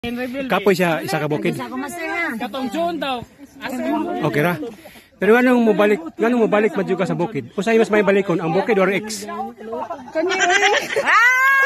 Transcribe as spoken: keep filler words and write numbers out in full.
Kapoy siya isa ka bukid. Katong June daw. Okay ra. Pero anong mo balik, anong mo balik madyo ka sa bukid? Usay mas may balikon ang bukid or ex? Kani. Ah!